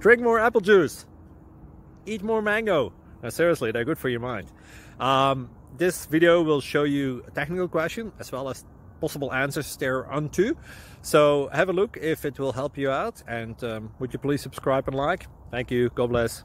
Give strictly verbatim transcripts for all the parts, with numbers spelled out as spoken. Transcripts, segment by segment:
drink more apple juice, eat more mango. Now, seriously, they're good for your mind. Um, this video will show you a technical question as well as possible answers thereunto. So have a look if it will help you out, and um, would you please subscribe and like? Thank you. God bless.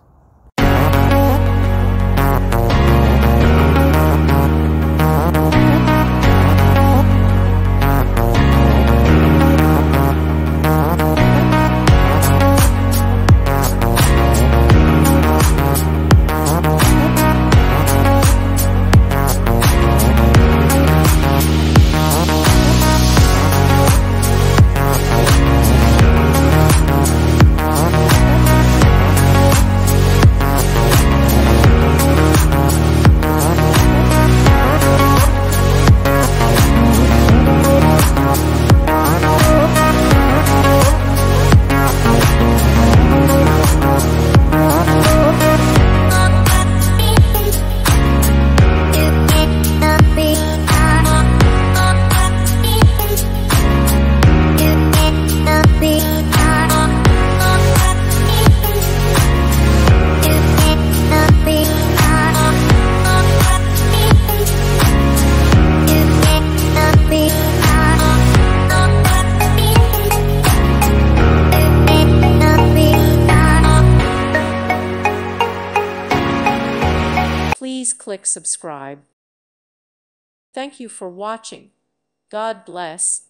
Please click subscribe. Thank you for watching. God bless.